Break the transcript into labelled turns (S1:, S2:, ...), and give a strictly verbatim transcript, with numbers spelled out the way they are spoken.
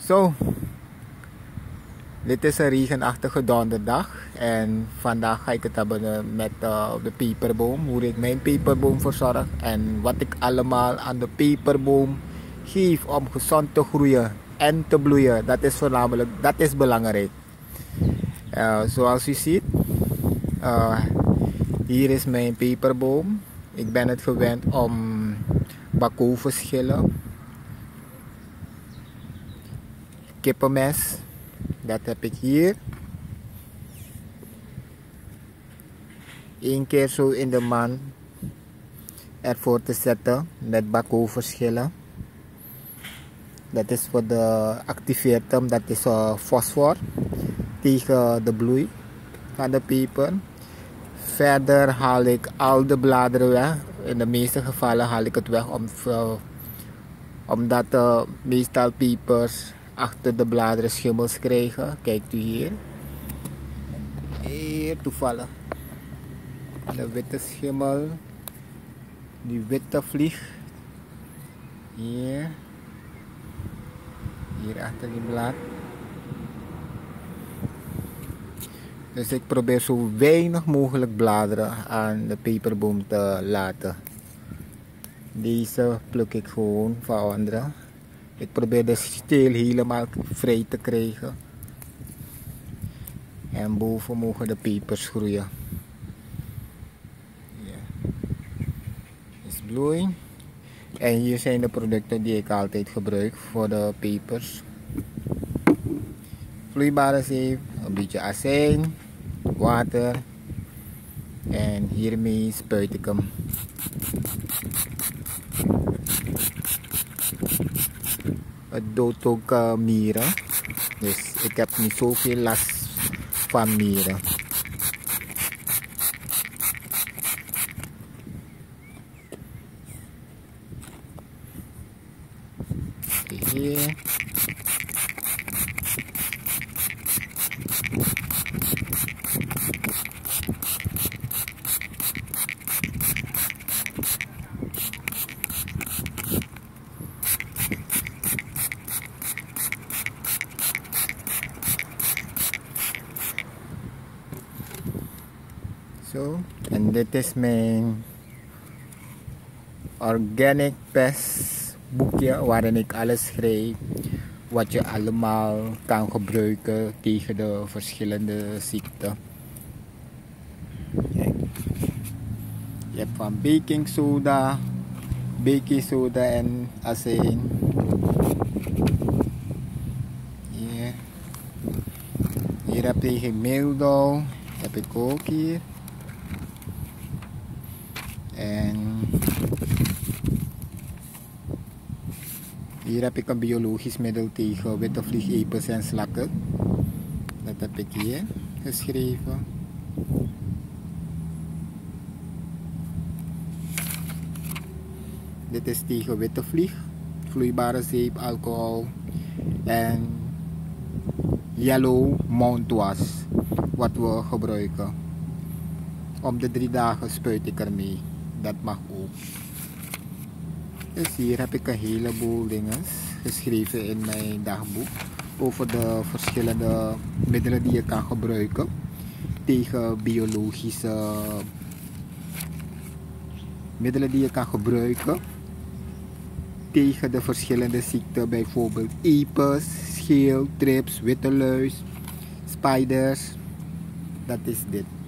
S1: Zo, dit is een regenachtige donderdag en vandaag ga ik het hebben met uh, de peperboom, hoe ik mijn peperboom verzorg en wat ik allemaal aan de peperboom geef om gezond te groeien en te bloeien. Dat is voornamelijk, dat is belangrijk. Uh, zoals u ziet, uh, hier is mijn peperboom. Ik ben het gewend om bakovenschillen, kippenmes, dat heb ik hier. Eén keer zo in de maand ervoor te zetten met bakovenschillen. Dat is voor de activeert hem, dat is uh, fosfor tegen de bloei van de peper. Verder haal ik al de bladeren weg. In de meeste gevallen haal ik het weg om, uh, omdat uh, meestal pepers achter de bladeren schimmels krijgen. Kijkt u hier. Hier toevallig. De witte schimmel. Die witte vlieg. Hier. Hier achter die blad. Dus ik probeer zo weinig mogelijk bladeren aan de peperboom te laten. Deze pluk ik gewoon van anderen. Ik probeer de steel helemaal vrij te krijgen. En boven mogen de pepers groeien. Ja. Is bloei. En hier zijn de producten die ik altijd gebruik voor de pepers. Vloeibare zeep, een beetje azijn, water. En hiermee spuit ik hem. Het doodt ook uh, mieren. Dus ik heb niet zoveel last van mieren. Hier. Zo, en dit is mijn organic pest boekje waarin ik alles schrijf wat je allemaal kan gebruiken tegen de verschillende ziekten. Kijk. Je hebt van baking soda, baking soda en azijn. Hier. Hier heb je tegen mildew, heb ik ook hier. En hier heb ik een biologisch middel tegen witte vliegepels en slakken. Dat heb ik hier geschreven. Dit is tegen witte vlieg, vloeibare zeep, alcohol en yellow mouthwash wat we gebruiken. Om de drie dagen spuit ik ermee. Dat mag ook. Dus hier heb ik een heleboel dingen geschreven in mijn dagboek over de verschillende middelen die je kan gebruiken tegen biologische middelen die je kan gebruiken tegen de verschillende ziekten, bijvoorbeeld epes, scheel, trips, witte luis, spiders. Dat is dit.